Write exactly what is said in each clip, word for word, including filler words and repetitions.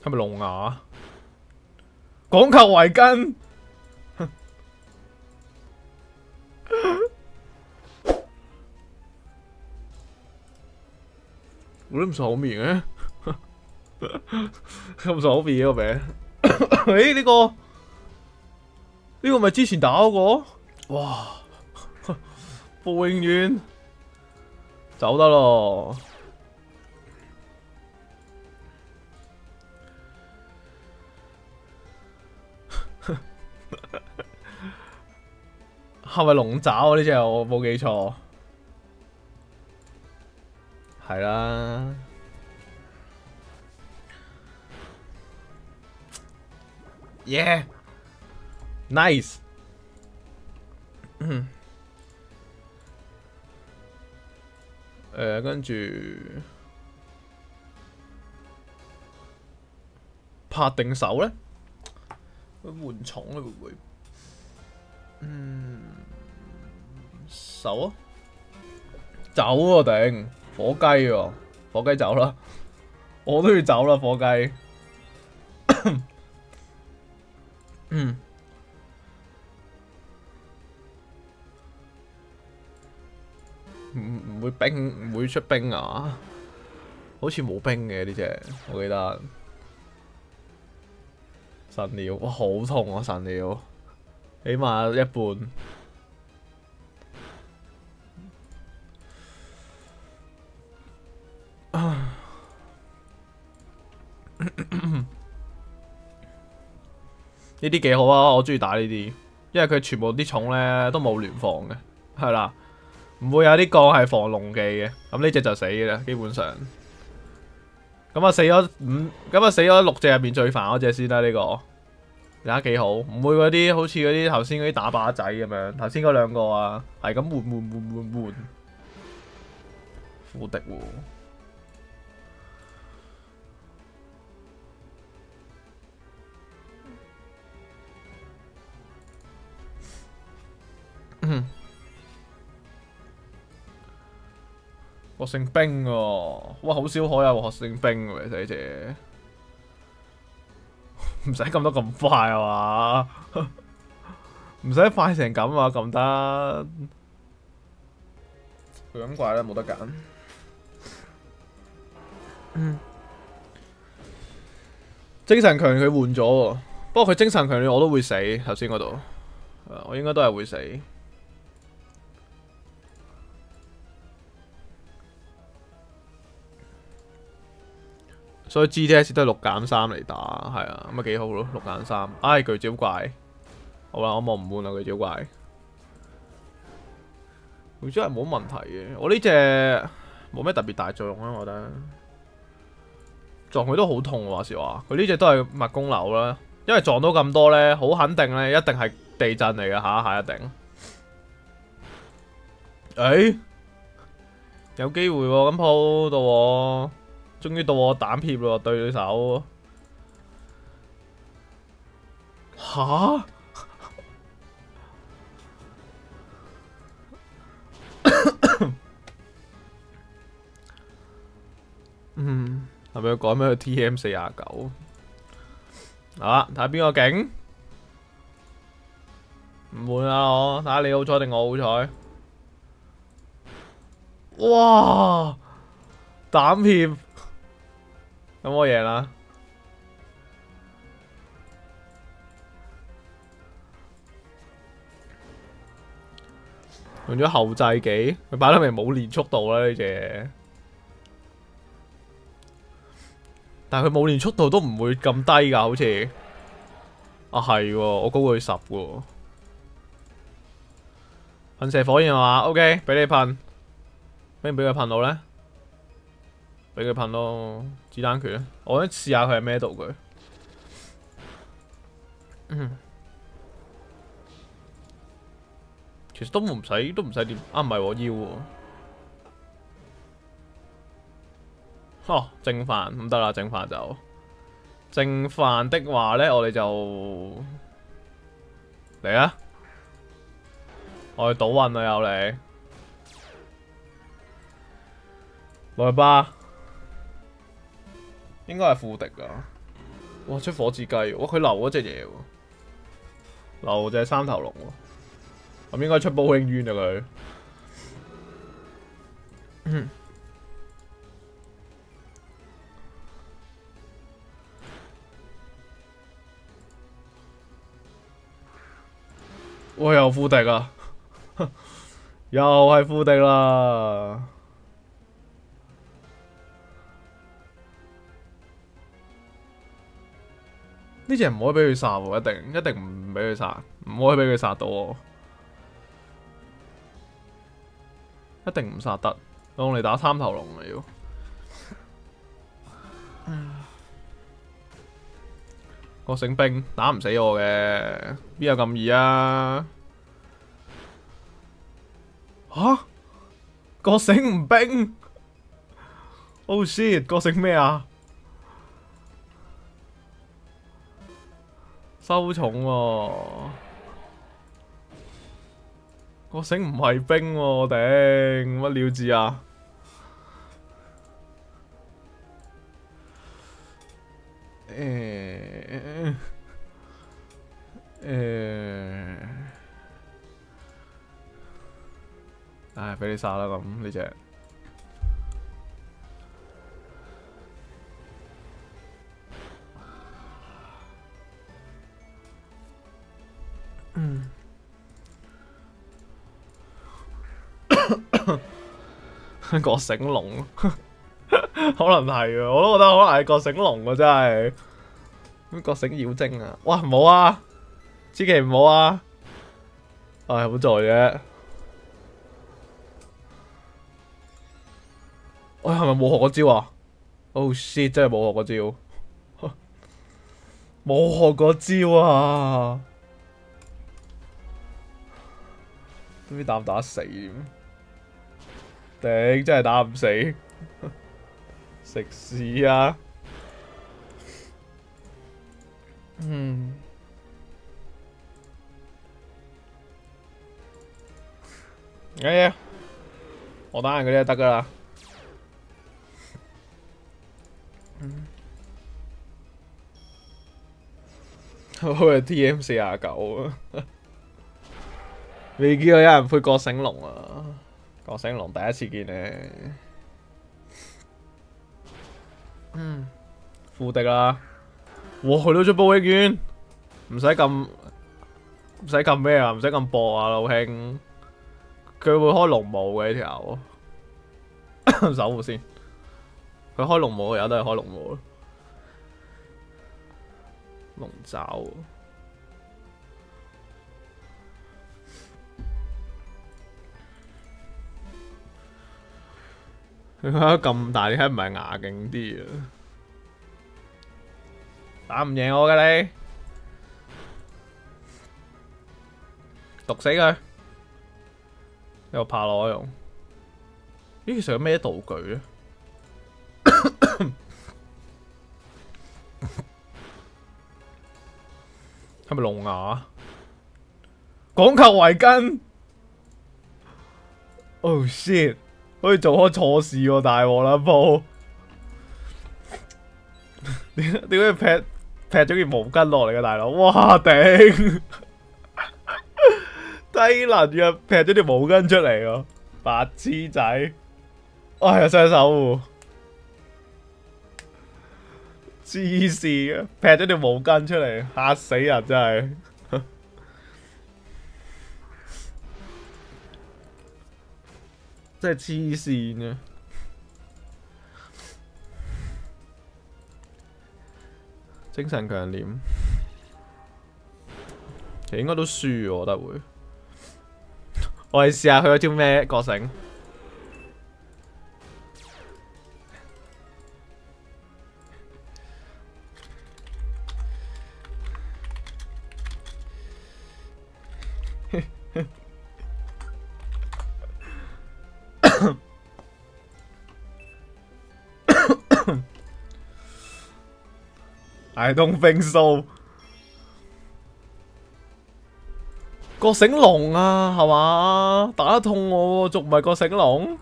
係咪龍牙？講求圍巾。我都唔傻面嘅，咁傻面個名。誒呢個呢個咪之前打嗰個？哇！步永遠走得咯。係咪龍爪啊？呢隻我冇記錯，係啦。Yeah，nice。嗯。誒，跟住拍定手咧，佢換寵咧會唔會？嗯，手啊，走啊頂，火雞喎，火雞走啦，我都要走啦，火雞。嗯，唔唔會冰，唔會出冰啊？好似冇冰嘅呢隻，我記得。神鳥，哇，好痛啊！神鳥。起碼一半。呢啲幾好啊！我中意打呢啲，因為佢全部啲寵咧都冇聯防嘅，係啦，唔會有啲降係防龍技嘅。咁呢隻就死嘅啦，基本上。咁啊死咗五，咁啊死咗六隻入邊最煩嗰隻先啦，呢個。而家幾好，唔會嗰啲好似嗰啲頭先嗰啲打靶仔咁樣。頭先嗰兩個啊，係咁換換換換換，副敵喎。嗯，學聖兵喎，哇，好少可有學聖兵嘅呢隻。唔使撳得咁快啊嘛，唔使快成咁啊，撳得佢咁怪啦，冇得揀。嗯，精神強佢換咗喎，不過佢精神強我都會死，頭先嗰度，我應該都係會死。所以 G T S 都係六減三嚟打，係啊，咁咪幾好咯，六減三。唉，巨招怪，好啦，我望唔換啦，巨招怪。巨招係冇問題嘅，我呢隻冇咩特別大作用啊，我覺得。撞佢都好痛話時話，佢呢隻都係物攻流啦，因為撞到咁多咧，好肯定咧，一定係地震嚟嘅，下一下一定。誒，有機會喎，咁鋪到我。終於到我膽怯咯，對手。吓？嗯，係咪要改咩 T M 四廿九？啊，睇下邊個勁？唔換啊我，睇下你好彩定我好彩。哇！膽怯。咁我贏啦！用咗後製技，佢擺得明冇練速度啦呢隻，但係佢冇練速度都唔會咁低㗎，好似啊係喎，我高過佢十喎。噴射火焰係嘛 ？OK， 俾你噴，俾唔俾佢噴到咧？俾佢噴咯，子彈拳，我想試下佢係咩道具。嗯，其實都唔使，都唔使點啊，唔係我腰喎。哦，正飯唔得啦，正飯就正飯的話咧，我哋就嚟啊！我去賭運啊，有你來吧。應該係副敵㗎， 哇！出火字雞，哇！佢留嗰隻嘢喎，留隻三頭龍喎，咁應該出煲永淵啊佢。嗯。哇！又副敵啊！又係副敵啦！呢隻唔可以俾佢殺喎，一定一定唔俾佢殺，唔可以俾佢殺到喎，一定唔殺得。我嚟打三頭龍啊要。覺醒兵打唔死我嘅，邊有咁易啊？吓？覺醒唔兵 ？Oh shit！ 覺醒咩啊？收重喎、啊，覺醒唔係兵喎、啊，頂乜料子啊？誒誒，唉，俾你殺啦咁呢隻。嗯。覺醒龍，可能係啊，我都覺得可能係覺醒龍啊，真係。咁覺醒妖精啊！哇，唔好啊，千祈唔好啊！唉，好在嘅。喂，係咪冇學過招啊 ？Oh shit！ 真係冇學過招，冇學過招啊！都唔知打唔打得死點？頂，真係打唔死，食屎啊！嗯，哎呀，我打人嗰啲就得噶啦。嗯，好係 T M 四廿九啊！未見過有人配覺醒龍啊！覺醒龍第一次見咧。嗯，副敵啦。哇！去到咗煲永淵，唔使咁唔使咁咩啊，唔使咁搏啊，老兄。佢會開龍武嘅呢條，守護先。佢開龍武嘅有都係開龍武咯。龍爪。佢開咁大，你睇唔係牙勁啲啊？打唔贏我㗎你，毒死佢，又爬落用。咦，其實有咩道具咧？係咪龍牙？講求圍巾。Oh shit！ 好似做開錯事喎，大鑊啦鋪。點點解劈劈咗件毛巾落嚟嘅大佬？哇頂！低能嘅劈咗條毛巾出嚟喎，白痴仔！哎呀，雙手護，黐線啊！劈咗條毛巾出嚟，嚇死人真係！真係黐線啊！精神強點，其實應該都輸，我覺得會。我哋試下佢嗰招咩覺醒。I don't think so。覺醒龍啊，係嘛？打得痛我喎，仲唔係覺醒龍？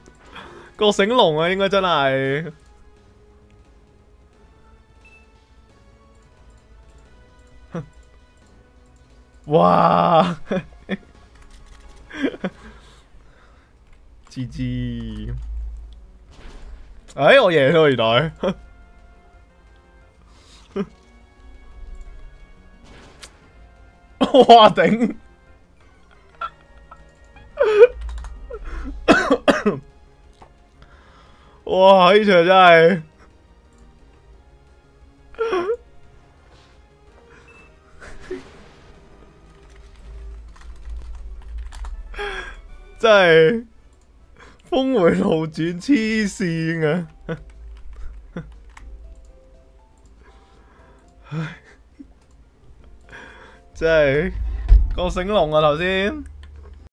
覺醒龍啊，應該真係。 哇！G G， 哎，我贏咗原來。哇頂！哇！呢場真係〜真係峰回路轉，黐線啊！唉，真係個醒龍啊頭先。